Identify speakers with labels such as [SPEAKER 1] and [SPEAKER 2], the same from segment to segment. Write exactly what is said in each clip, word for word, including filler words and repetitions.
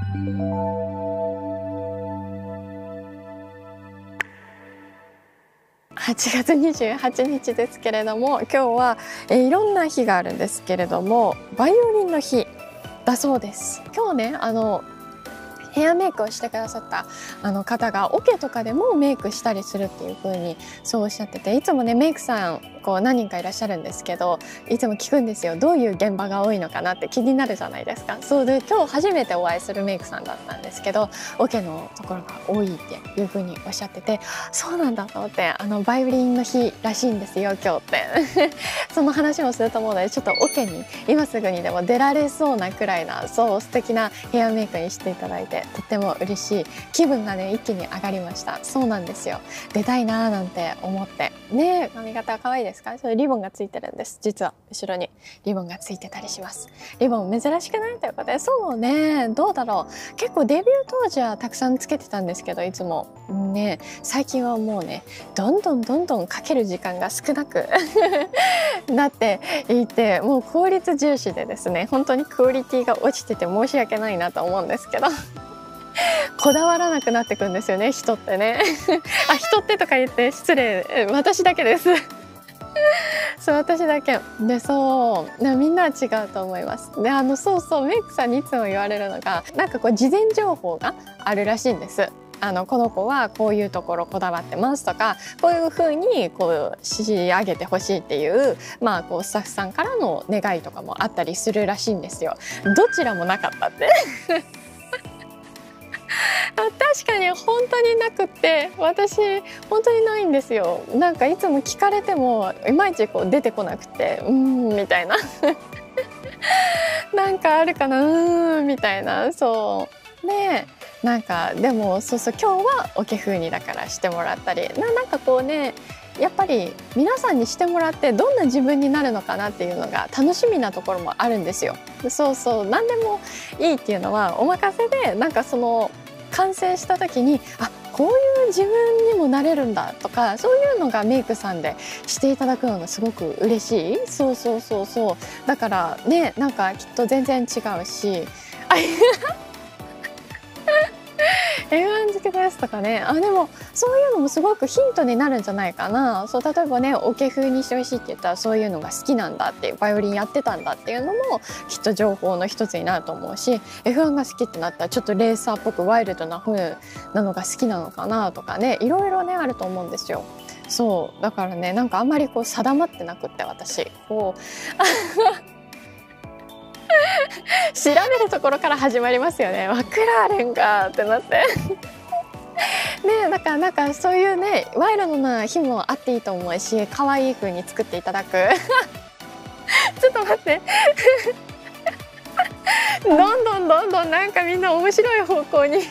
[SPEAKER 1] はちがつにじゅうはちにちですけれども、今日は、えー、いろんな日があるんですけれども、バイオリンの日だそうです。今日ね、あのヘアメイクをしてくださったあの方がオケとかでもメイクしたりするっていう風にそうおっしゃってて、いつもねメイクさんこう何人かいらっしゃるんですけど、いつも聞くんですよ。どういう現場が多いのかなって気になるじゃないですか。そうで、今日初めてお会いするメイクさんだったんですけど、オケのところが多いっていう風におっしゃってて、そうなんだと思って、あのバイオリンの日らしいんですよ今日ってその話もすると思うので、ちょっとオケに今すぐにでも出られそうなくらいな、そう素敵なヘアメイクにしていただいて、とっても嬉しい。気分がね一気に上がりました。そうなんですよ、出たいなーなんて思ってね。髪型可愛いですか？それリボンがついてるんです。実は後ろにリボンがついてたりします。リボン珍しくないということで、そうね、どうだろう、結構デビュー当時はたくさんつけてたんですけど、いつもね、最近はもうねどんどんどんどんかける時間が少なくなっていて、もう効率重視でですね、本当にクオリティが落ちてて申し訳ないなと思うんですけどこだわらなくなってくんですよね、人ってねあ、人ってとか言って失礼、私だけですそう、私だけで、そうでもみんなは違うと思います。で、あのそうそう、メイクさんにいつも言われるのが、なんかこう事前情報があるらしいんです。あのこの子はこういうところこだわってますとか、こういう風にこう仕上げてほしいっていう、まあこうスタッフさんからの願いとかもあったりするらしいんですよ。どちらもなかったって確かに本当になくって、私本当にないんですよ。なんかいつも聞かれてもいまいちこう出てこなくて、うーんみたいななんかあるかな、うーんみたいな。そうで、なんかでもそうそう、今日はオケ風にだからしてもらったり、ななんかこうね、やっぱり皆さんにしてもらってどんな自分になるのかなっていうのが楽しみなところもあるんですよ。そうそう、何でもいいっていうのはお任せで、なんかその完成した時に、あ、こういう自分にもなれるんだとか、そういうのがメイクさんでしていただくのがすごく嬉しい。そうそうそうそう、だからね、なんかきっと全然違うしエフワン 好きですとかね、あ、でもそういうのもすごくヒントになるんじゃないかな。そう、例えばね、オケ風にしてほしいって言ったら、そういうのが好きなんだっていう、バイオリンやってたんだっていうのもきっと情報の一つになると思うし、 エフワン が好きってなったらちょっとレーサーっぽくワイルドな風なのが好きなのかなとかね、いろいろねあると思うんですよ。そうだからね、なんかあんまりこう定まってなくって、私こう調べるところから始まりますよね。マクラーレンかってなってねえ、だからなんかそういうねワイルドな日もあっていいと思うし、可愛い風に作っていただくちょっと待ってどんどんどんどんなんかみんな面白い方向に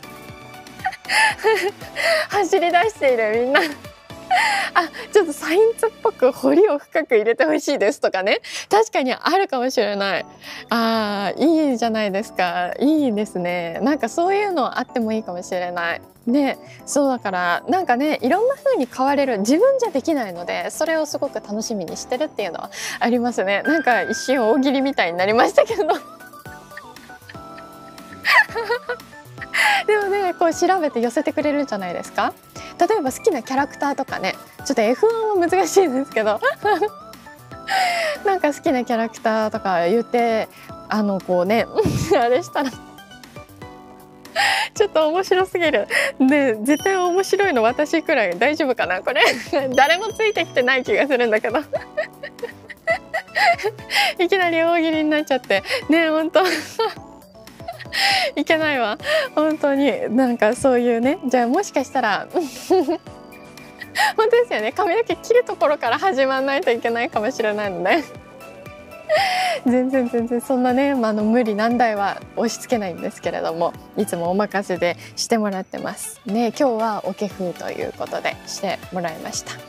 [SPEAKER 1] 走り出している、みんなあ、ちょっとサインツっぽく彫りを深く入れてほしいですとかね、確かにあるかもしれない。あー、いいじゃないですか、いいですね。なんかそういうのあってもいいかもしれないね。そうだからなんかね、いろんな風に変われる、自分じゃできないので、それをすごく楽しみにしてるっていうのはありますね。なんか一瞬大喜利みたいになりましたけどでもね、こう調べて寄せてくれるんじゃないですか。例えば好きなキャラクターとかね、ちょっと エフワン は難しいんですけどなんか好きなキャラクターとか言って、あのこうねあれしたらちょっと面白すぎる。で、絶対面白いの私くらい。大丈夫かなこれ誰もついてきてない気がするんだけどいきなり大喜利になっちゃってね、本当いけないわ本当に。なんかそういうね、じゃあもしかしたら本当ですよね、髪の毛切るところから始まらないといけないかもしれないので全然全然そんなね、まあ、あの無理難題は押し付けないんですけれども、いつもお任せでしてもらってますね。今日はオケ風ということでしてもらいました。